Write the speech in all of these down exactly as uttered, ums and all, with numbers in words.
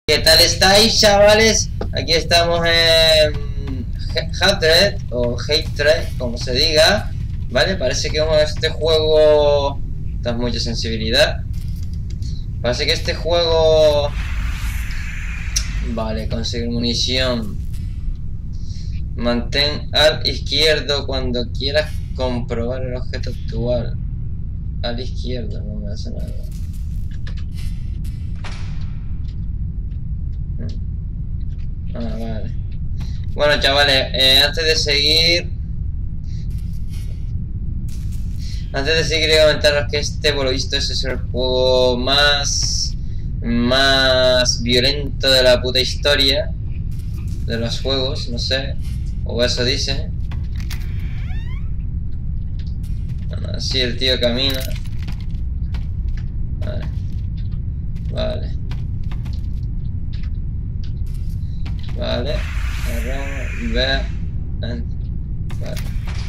¿Qué tal estáis, chavales? Aquí estamos en Hatred o Hatred, como se diga, ¿vale? Parece que este juego... da mucha sensibilidad. Parece que este juego... Vale, conseguir munición. Mantén al izquierdo cuando quieras comprobar el objeto actual. Al izquierdo, no me hace nada. Ah, vale. Bueno, chavales, eh, antes de seguir... Antes de seguir, quería comentaros que este, por lo visto, ese es el juego más... más violento de la puta historia de los juegos, no sé, o eso dicen. Bueno, así el tío camina. Vale. Vale. Vale. Agarramos. Ve. Vale.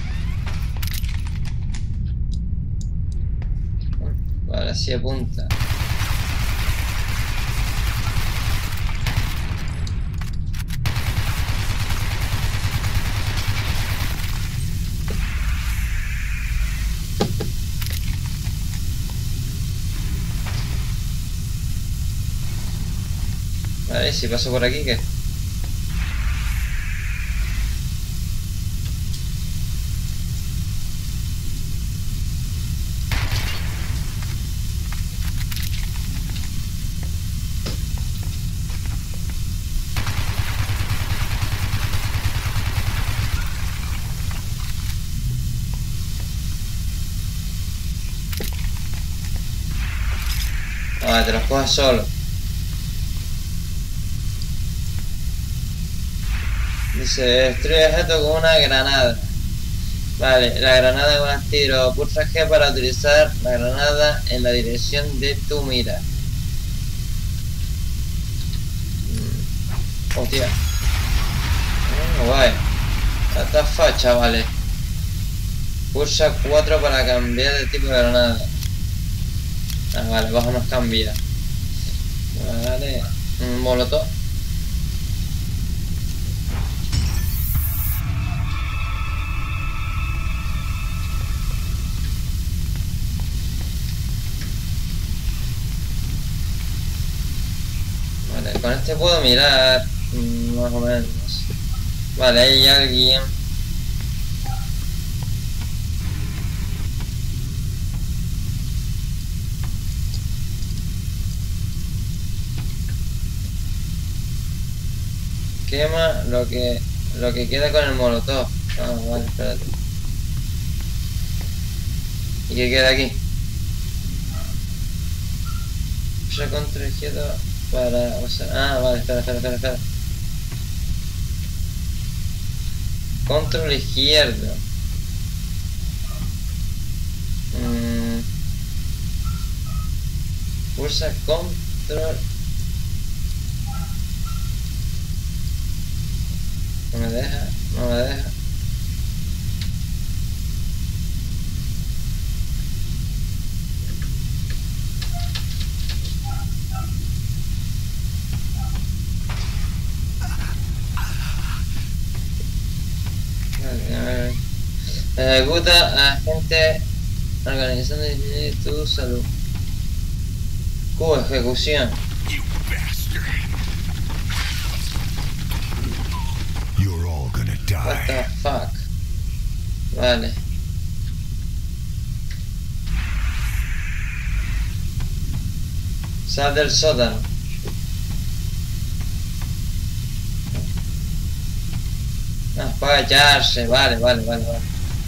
Vale, así apunta. Vale, si paso por aquí, ¿qué? Ah, te los coges solo. Dice, destruye objeto con una granada. Vale, la granada con un tiro. Pulsa G para utilizar la granada en la dirección de tu mira. Mm. Hostia. Oh, guay. What the fuck, chavales. Pulsa cuatro para cambiar de tipo de granada. Ah, vale, abajo nos cambia. Vale. Un molotov. Vale, con este puedo mirar. Más o menos. Vale, hay alguien. Quema lo que lo que queda con el molotov. Ah, vale, espérate. ¿Y qué queda aquí? Pulsa contra izquierda para... O sea, ah, vale, espera, espera, espera, espera. Control izquierdo. Mm. Pulsa control. No me deja, no me deja. Ejecuta agente organizando tu salud. Q, ejecución. What the fuck. Vale. Sal del sótano. Ah, para agacharse. Vale, vale, vale, vale.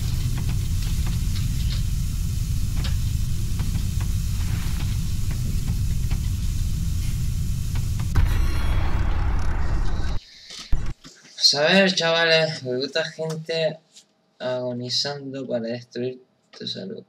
A ver, chavales, me gusta gente agonizando para destruir tu salud.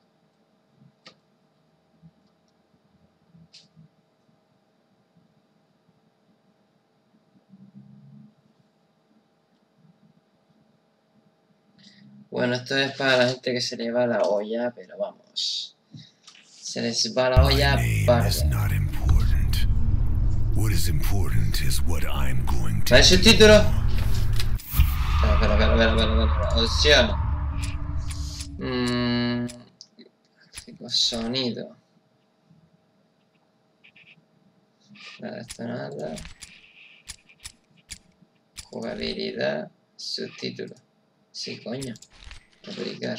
Bueno, esto es para la gente que se le va la olla, pero vamos. Se les va la olla parda. What is important is what I'm going to. ¿Hay subtítulos? Espera, espera, espera, espera, espera. Opción. Mmm. Sonido. Nada, esto nada. Jugabilidad. Subtítulos. Sí, coño. Aplicar.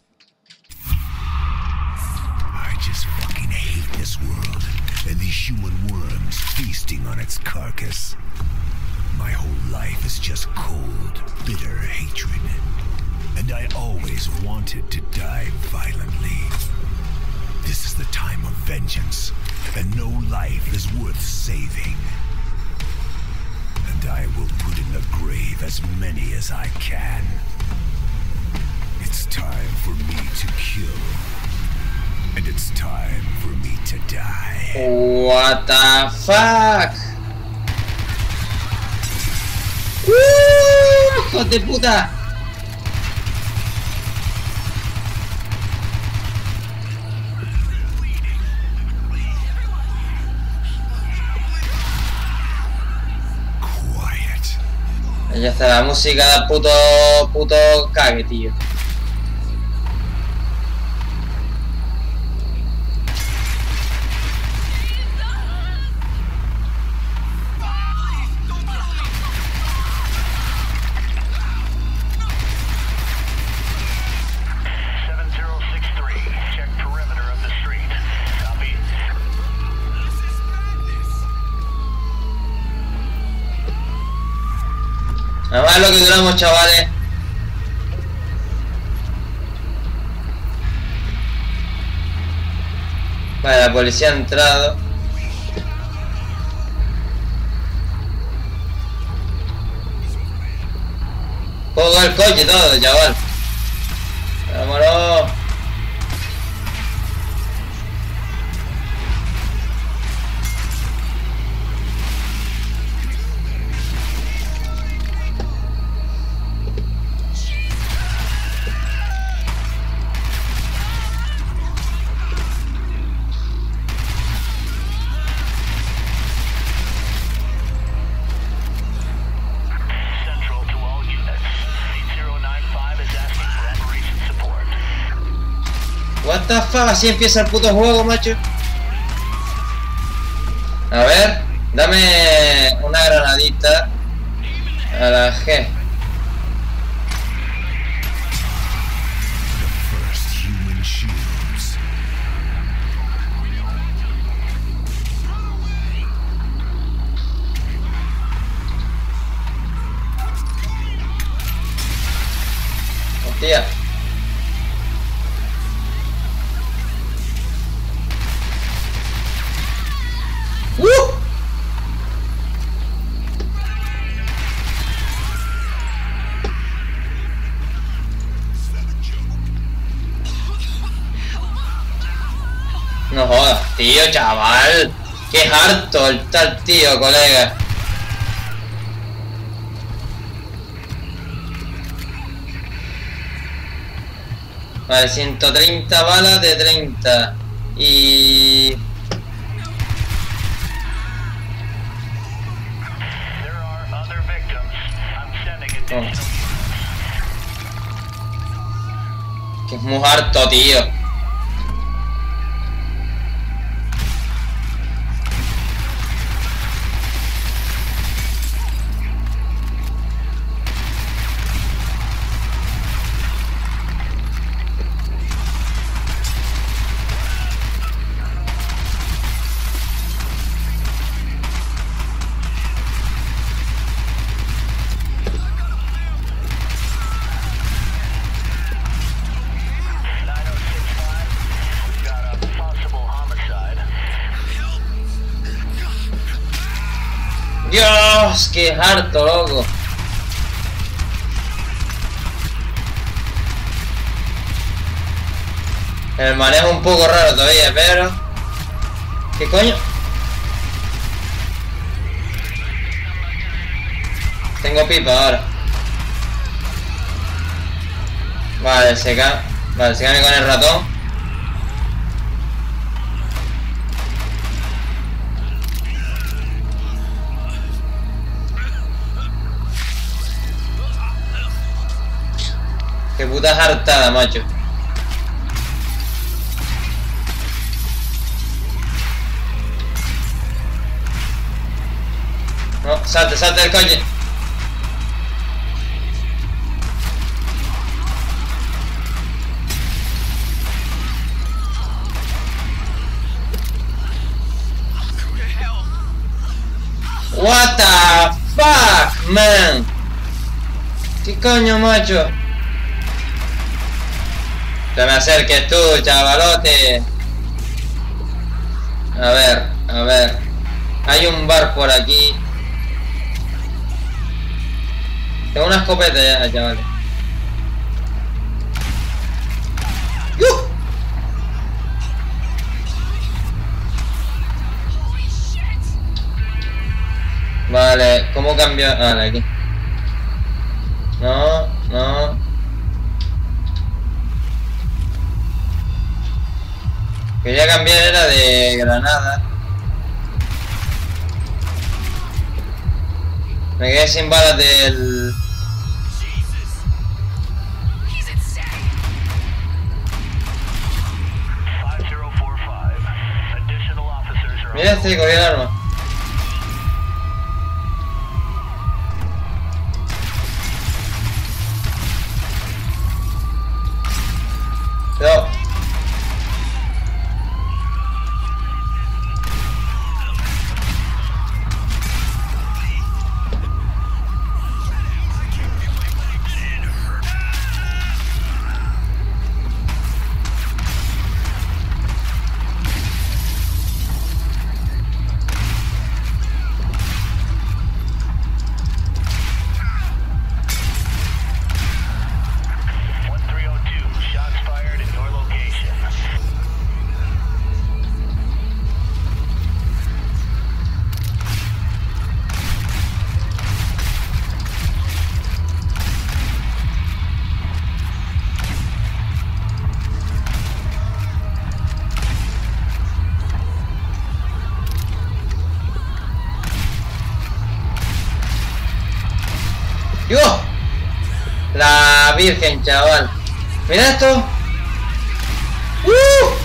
I just fucking hate this world and these human worms feasting on its carcass. My whole life is just cold, bitter hatred. And I always wanted to die violently. This is the time of vengeance, and no life is worth saving. And I will put in the grave as many as I can. It's time for me to kill. And it's time for me to die. What the fuck? ¡Uh! ¡Hijos de puta! Ya está la música del puto, puto cague, tío. Nada más lo que duramos, chavales. Vale, la policía ha entrado. Pongo el coche y todo, chaval. Vámonos. What the fuck, así empieza el puto juego, macho. A ver, dame una granadita a la G. Hostia. No jodas, tío, chaval. Qué harto el tal tío, colega. Vale, ciento treinta balas de treinta. Y... Oh. Que es muy harto, tío. Dios, qué harto, loco. El manejo es un poco raro todavía, pero... ¿Qué coño? Tengo pipa ahora. Vale, se cae. Vale, se cae con el ratón. Qué puta jartada, macho. No, salte, salte del coche. What the fuck, man. ¿Qué coño, macho? Te me acerques tú, chavalote. A ver, a ver. Hay un bar por aquí. Tengo una escopeta ya, chavales. ¡Uh! Vale, ¿cómo cambio? Ah, vale, aquí. No, no. Quería cambiar, era de granada. Me quedé sin balas del... Mira este, cogí el arma. No. ¡Yo! La virgen, chaval. Mira esto. ¡Uh!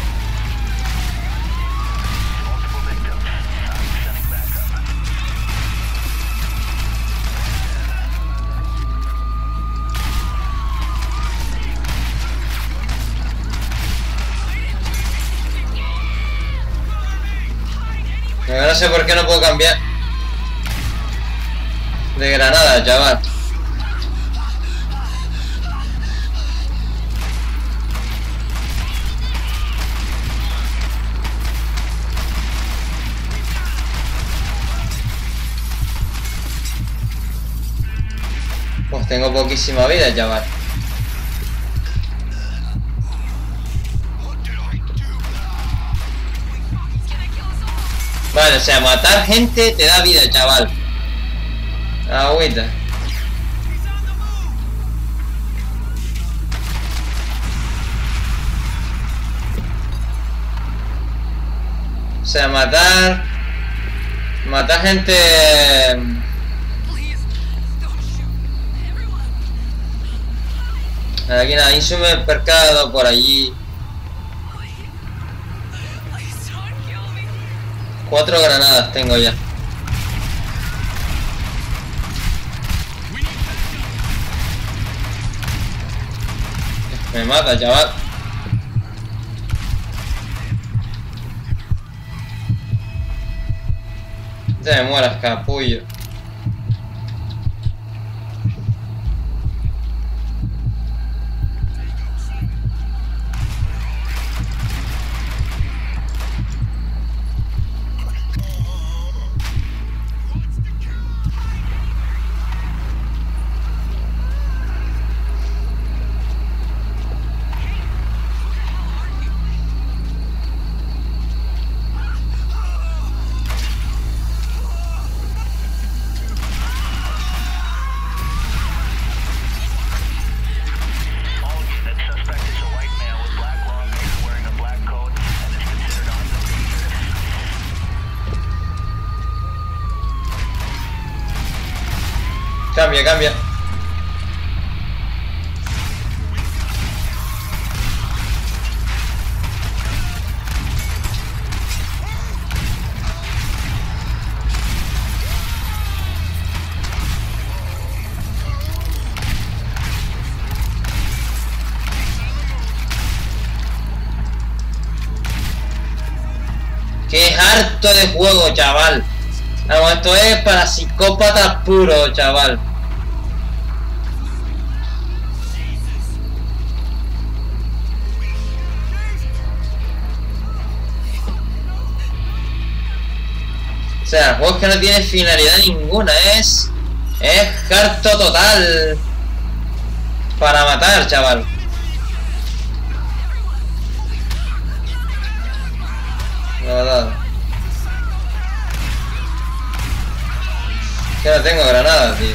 Yo no sé por qué no puedo cambiar de granada, chaval. Pues tengo poquísima vida, chaval. Vale, o sea, matar gente te da vida, chaval. Agüita. O sea, matar... Matar gente... Aquí nada, hay un supermercado por allí. Cuatro granadas tengo ya. Me mata, chaval. Te me mueras, capullo. Cambia, cambia. harto de juego, chaval. Vamos, esto es para psicópatas puros, chaval. O sea, el juego es que no tiene finalidad ninguna, es... Es harto total. Para matar, chaval. La verdad. Que no tengo granadas, tío.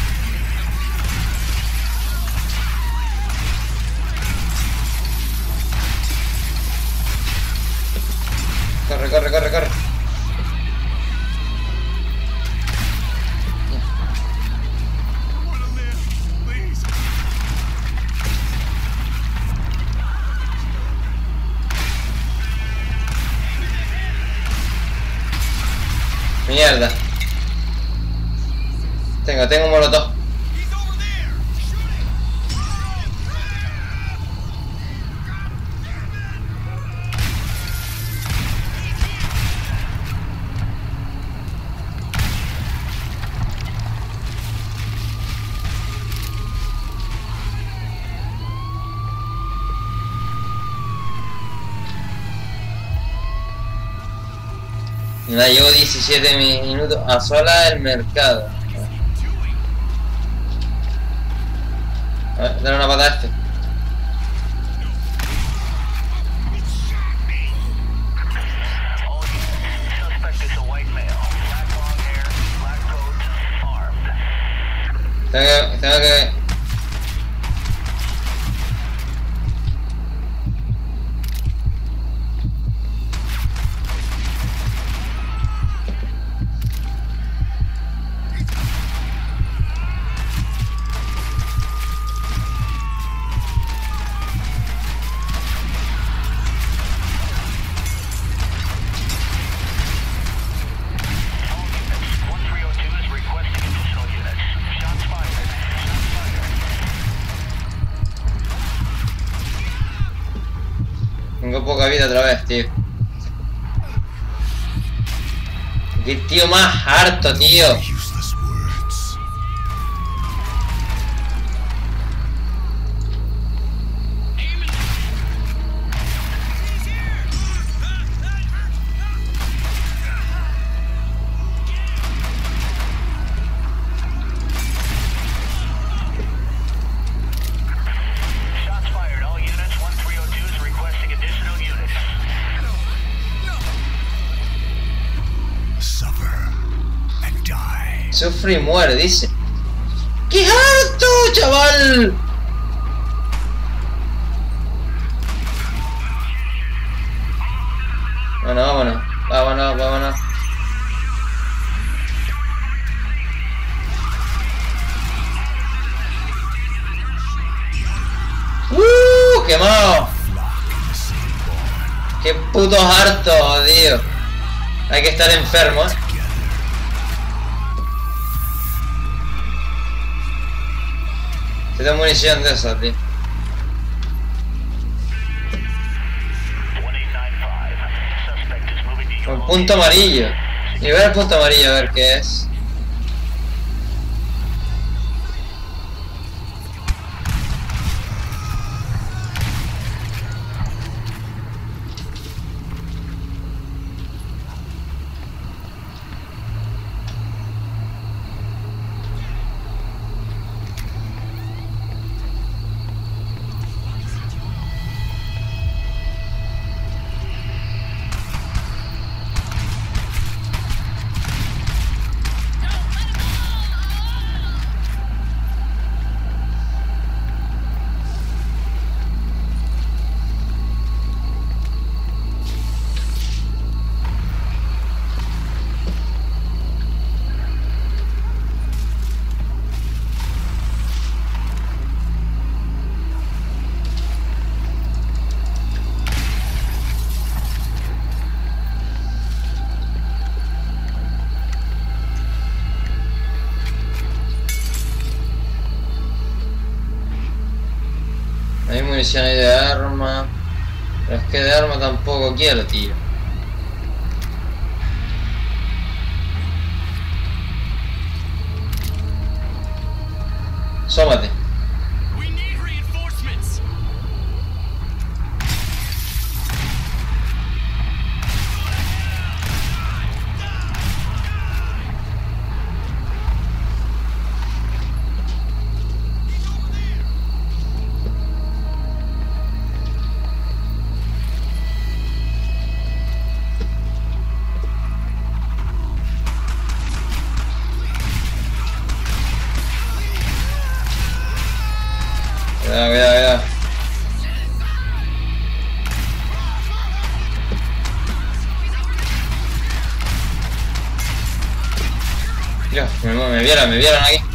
Corre, corre, corre, corre. Mierda. Tengo, tengo un molotov. Nada, llevo diecisiete minutos a sola el mercado. A ver, dale una patada a este. Tengo que... Tengo que... Tengo poca vida otra vez, tío. Qué tío más harto, tío. Sufre y muere, dice. ¡Qué harto, chaval! Bueno, vámonos. Vámonos, vámonos. ¡Uh! ¡Quemado! ¡Qué puto harto, tío! Hay que estar enfermo, ¿eh? Se da munición de esa, tío. Un punto amarillo. Y ver el punto amarillo a ver qué es. Hay munición ahí de arma. Pero es que de arma tampoco quiero, tío. Sómate. We need reinforcements. Cuidado, cuidado, cuidado. Dios, me, me vieron, me vieron aquí.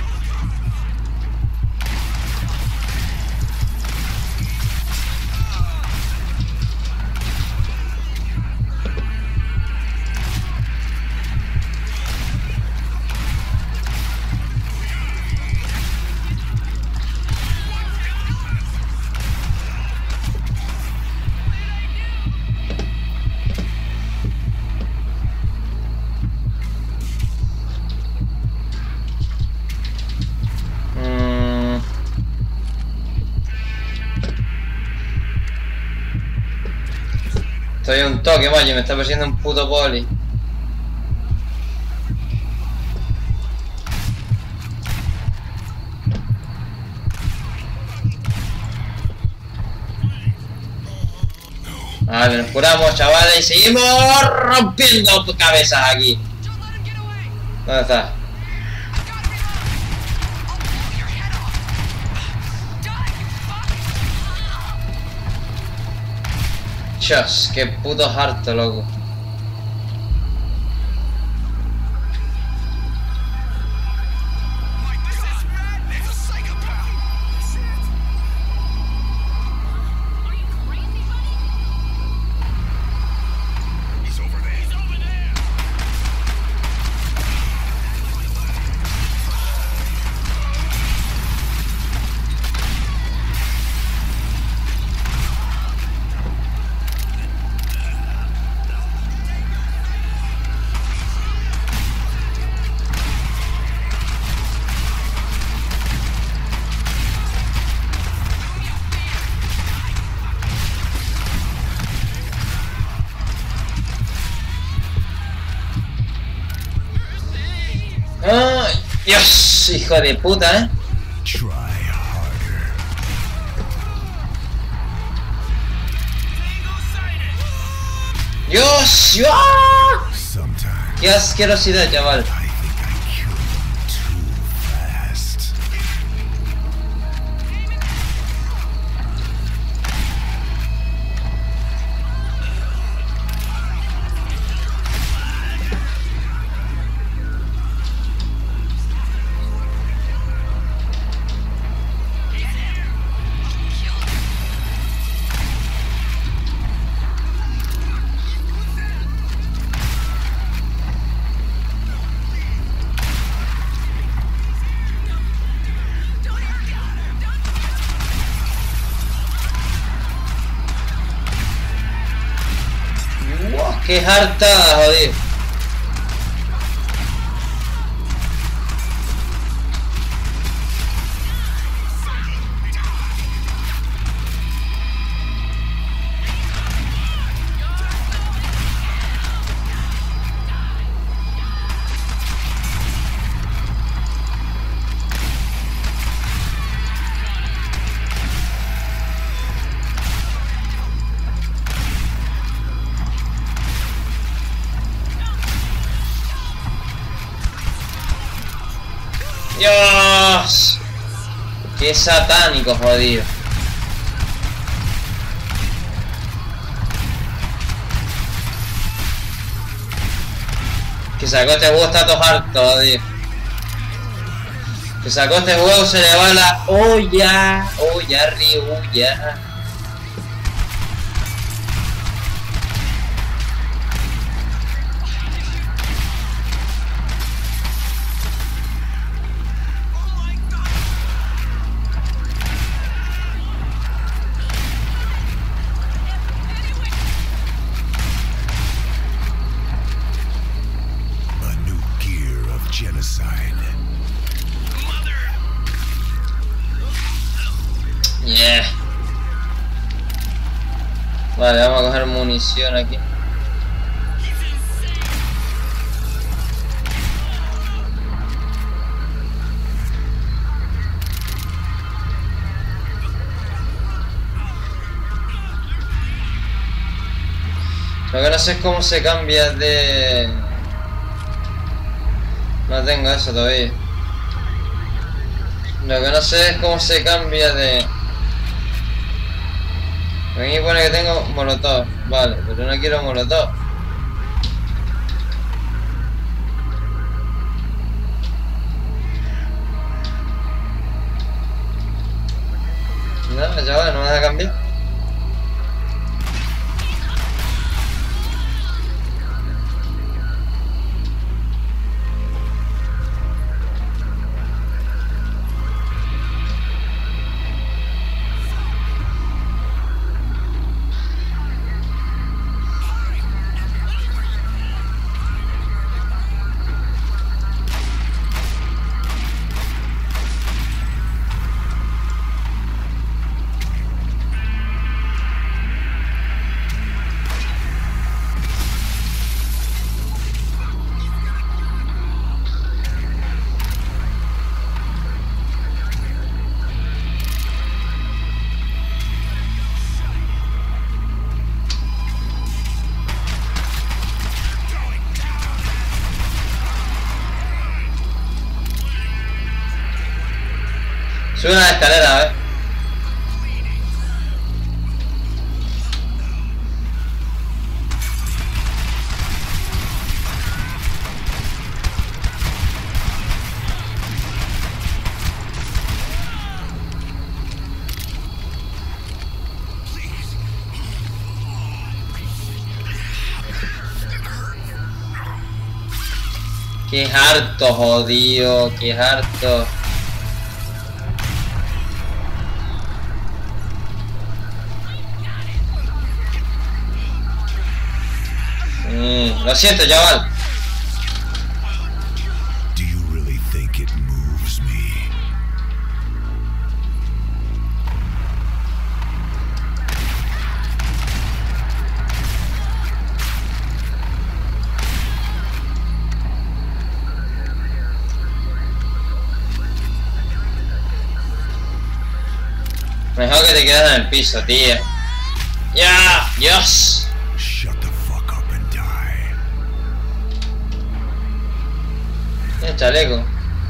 Estoy a un toque, vaya, me está persiguiendo un puto poli. Vale, nos curamos, chavales, y seguimos rompiendo cabezas aquí. ¿Dónde está? Dios, qué puto harto, loco. ¡Ay! ¡Dios! Hijo de puta, ¿eh? Try harder. ¡Dios! ¡Dios! ¡Ah! Sometimes ¡Qué asquerosidad, chaval! I think I killed them too fast. ¡Qué harta, joder! ¡Dios! ¡Qué satánico, jodido! Que sacó este juego, está todo harto, jodido. Que sacó este juego, se le va la olla. Olla, riulla. A new gear of genocide. Mother! Yeah. Vale, vamos a coger munición aquí. Lo que no sé es cómo se cambia de... No tengo eso todavía. Lo que no sé es cómo se cambia de... Aquí pone que tengo molotov. Vale, pero no quiero molotov. No, chaval, no me vas a cambiar. Sube una escalera, ¿eh? Qué harto, jodido, qué harto. Mm, lo siento, chaval. Do you really think it moves me? Mejor que te quedas en el piso, tío. ¡Ya! ¡Dios! Shut the fuck up and die. El chaleco.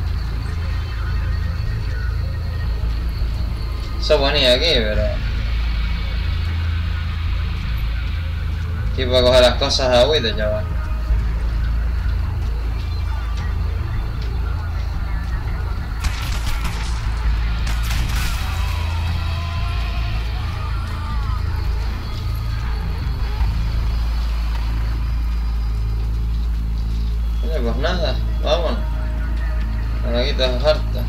Eso ponía aquí, pero... Tipo a coger las cosas a agüita, chaval. Pues nada, vámonos. Ahora aquí estás harta.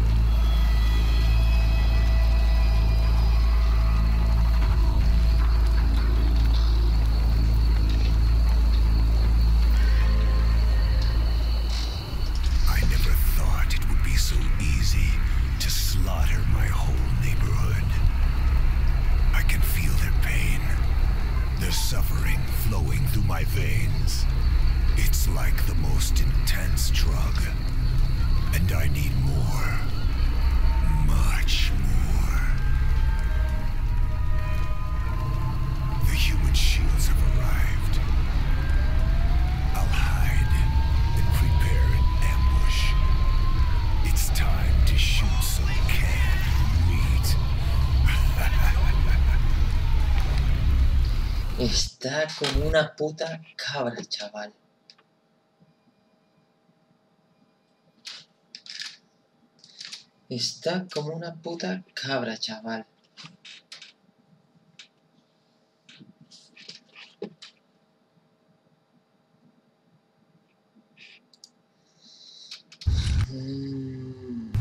I never thought it would be so easy to slaughter my whole neighborhood. I can feel their pain, their suffering flowing through my veins. It's like the most intense drug, and I need more, much more. The human shields have arrived. I'll hide and prepare an ambush. It's time to shoot some canned meat. Está como una puta cabra, chaval. Está como una puta cabra, chaval. Mm.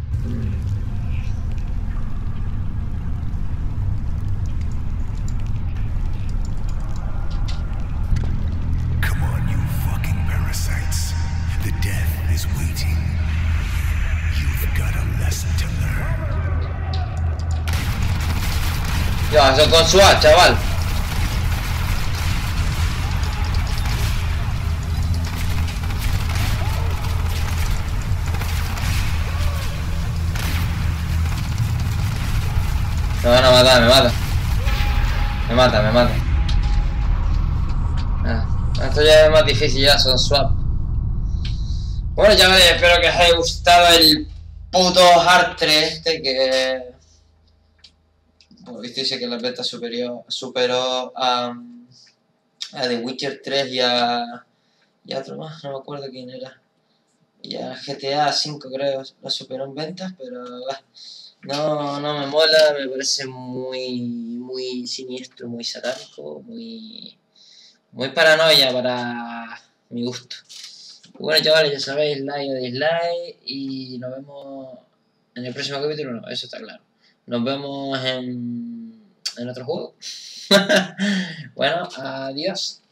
Come on, you fucking parasites. The death is waiting. You've got a lesson to learn. Ya, eso con su A, chaval. Me van a matar, me mata. Me mata, me mata. Ah, esto ya es más difícil, ya son swap. Bueno, chavales, espero que os haya gustado el puto Hard tres este que... Bueno, visteis que la beta superior, superó a, a The Witcher tres y a... y a otro más, no me acuerdo quién era. Y a G T A cinco creo, la superó en ventas, pero... bah, no, no me mola, me parece muy, muy siniestro, muy satánico, muy... muy paranoia para mi gusto. Bueno, chavales, ya sabéis, like o dislike y nos vemos en el próximo capítulo. No, eso está claro. Nos vemos en, en otro juego. Bueno, adiós.